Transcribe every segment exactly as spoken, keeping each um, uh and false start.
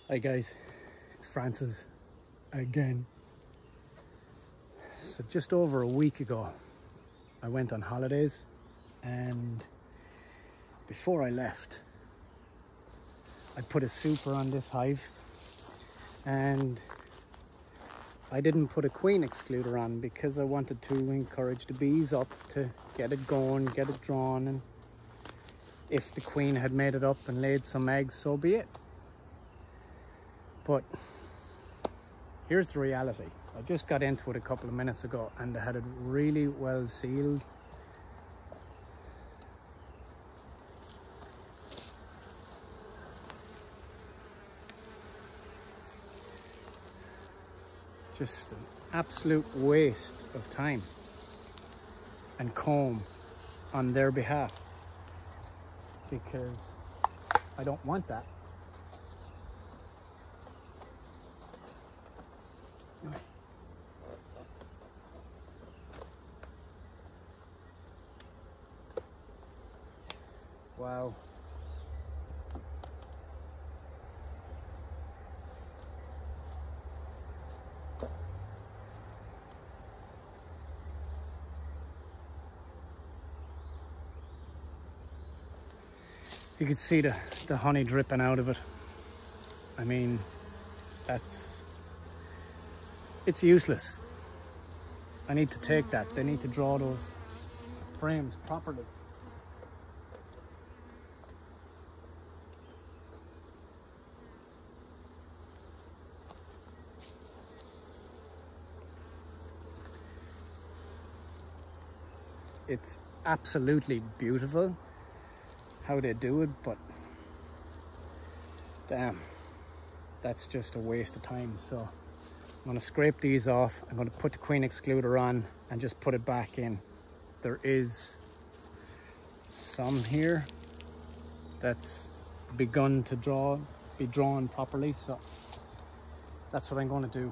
Hi guys, it's Francis again. So just over a week ago, I went on holidays, and before I left, I put a super on this hive, and I didn't put a queen excluder on because I wanted to encourage the bees up to get it going, get it drawn, and if the queen had made it up and laid some eggs, so be it. But here's the reality. I just got into it a couple of minutes ago and they had it really well sealed. Just an absolute waste of time and comb on their behalf, because I don't want that. Wow. You can see the, the honey dripping out of it. I mean, that's, it's useless. I need to take that. They need to draw those frames properly. It's absolutely beautiful how they do it, but damn, that's just a waste of time. So I'm going to scrape these off. I'm going to put the queen excluder on and just put it back in. There is some here that's begun to draw, be drawn properly, so that's what I'm going to do.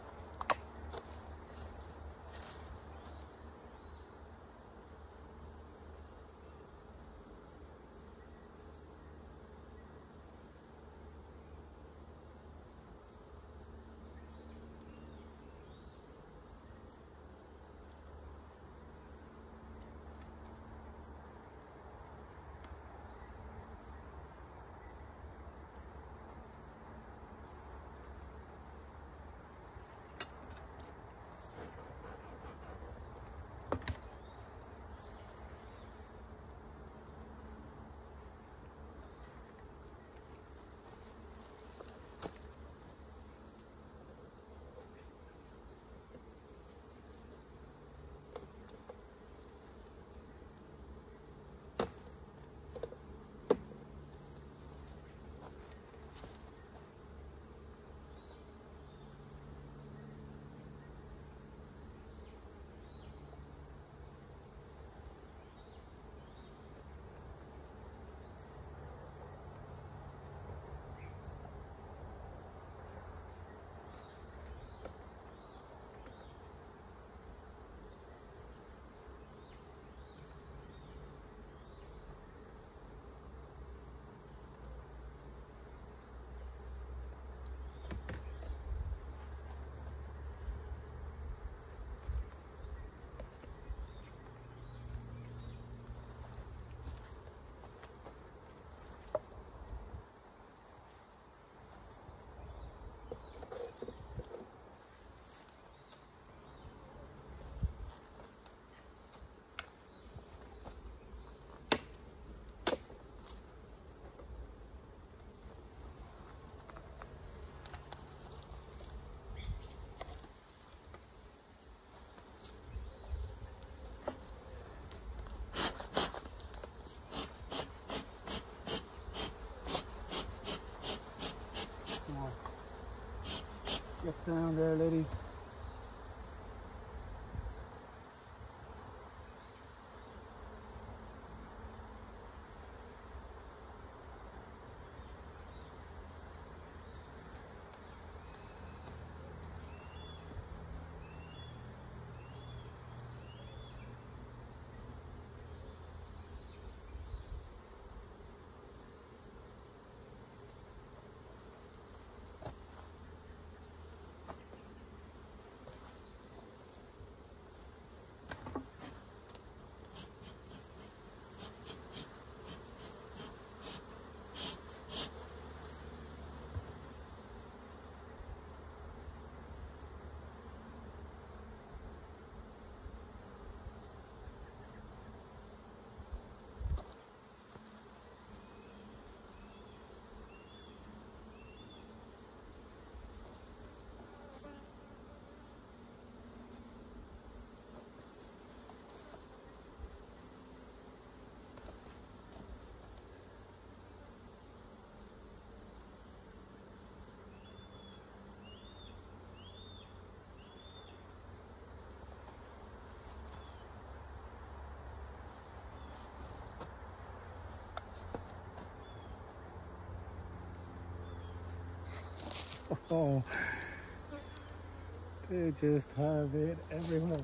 Get down there, ladies. Oh, they just have it everywhere.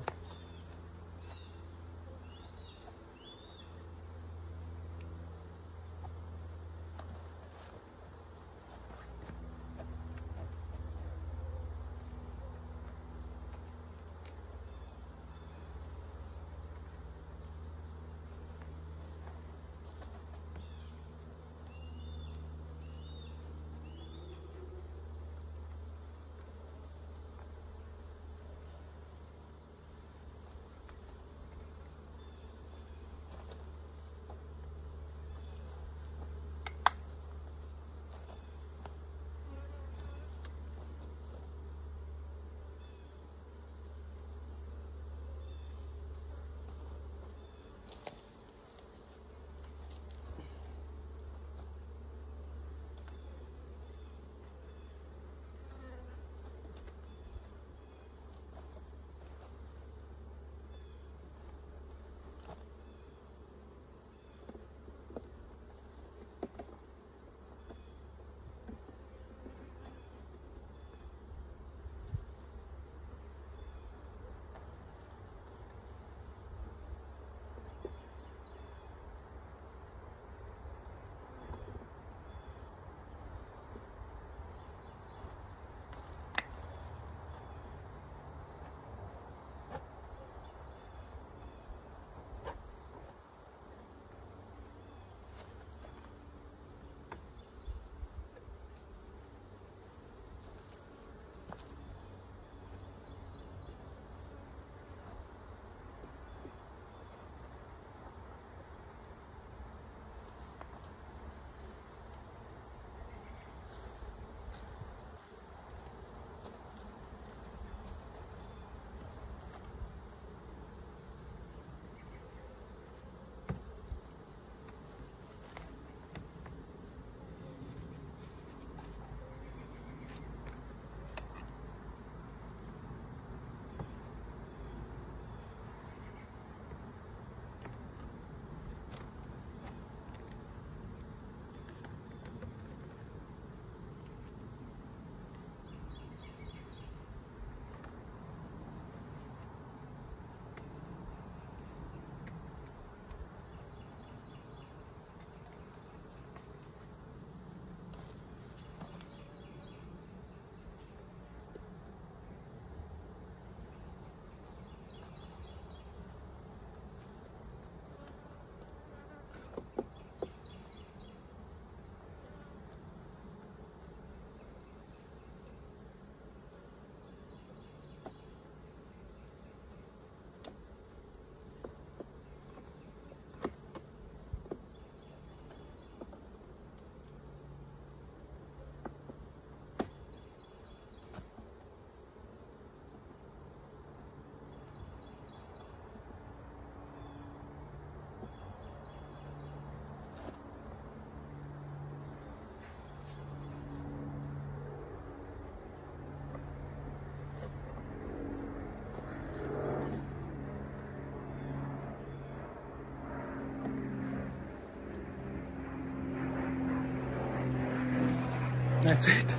That's it.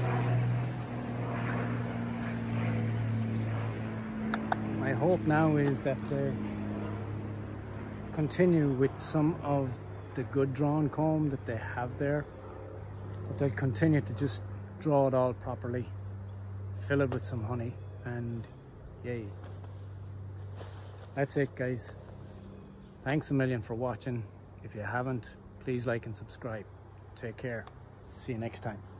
My hope now is that they continue with some of the good drawn comb that they have there, but they'll continue to just draw it all properly, fill it with some honey, and yay. That's it, guys. Thanks a million for watching. If you haven't, please like and subscribe. Take care. See you next time.